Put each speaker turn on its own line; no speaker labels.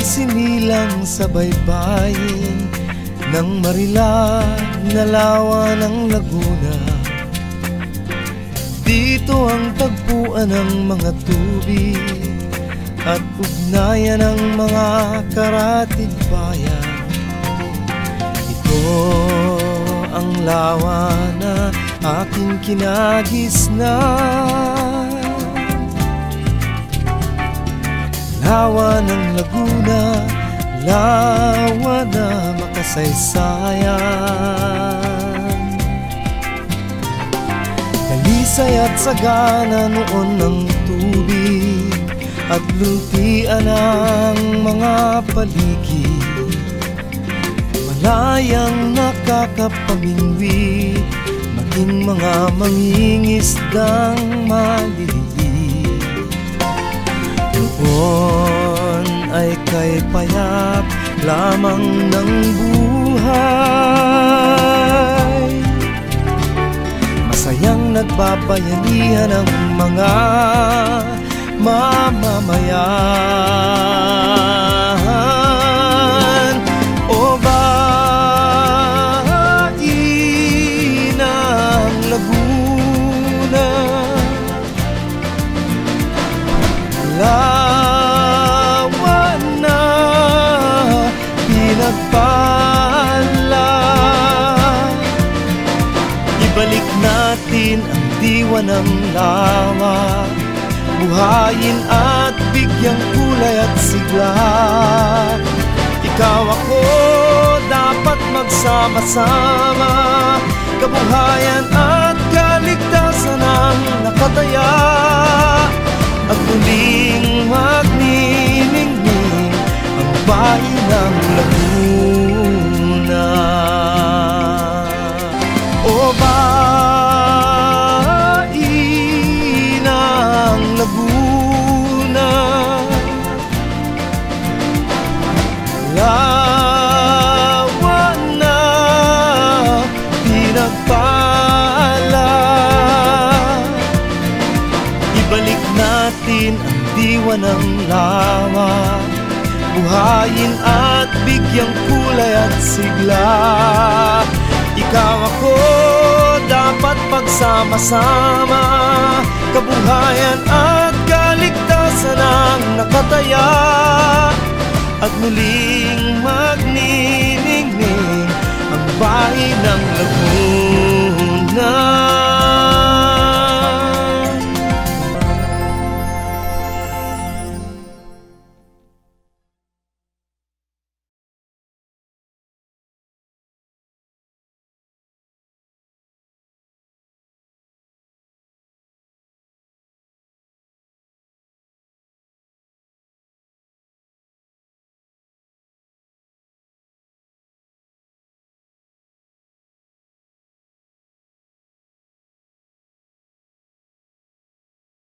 Isinilang sa baybayin ng marilag na lawa ng Laguna. Dito ang tagpuan ng mga tubig at ugnayan ng mga karatig bayan. Ito ang lawa na aking kinagisnan, lawa ng Laguna, lawa na makasaysayan. Dalisay at sagana noon ng tubig at luntian ang mga paligid. Malayang nakakapamingwi, maging mga mangingisdang maliliit. Noon ay kay payap lamang ng buhay, masayang nagbabayanihan ang mga mamamayan. O bayin ng Laguna, lawa na pinagpala. Ibalik natin ang diwa ng lawa, buhayin at bigyang kulay at sigla. Ikaw ako dapat magsama-sama, kabuhayan at kaligtasan ang nakataya, at muling magniningning ang bayan ng Laguna. O bayan ng Laguna, lawa na pinagpala. Ibalik natin ang diwa ng lawa, buhayin at bigyang kulay at sigla. Ikaw ako dapat pagsama-sama, kabuhayan at kaligtasan ang nakataya, at muling magniningning ang bayan ng Laguna.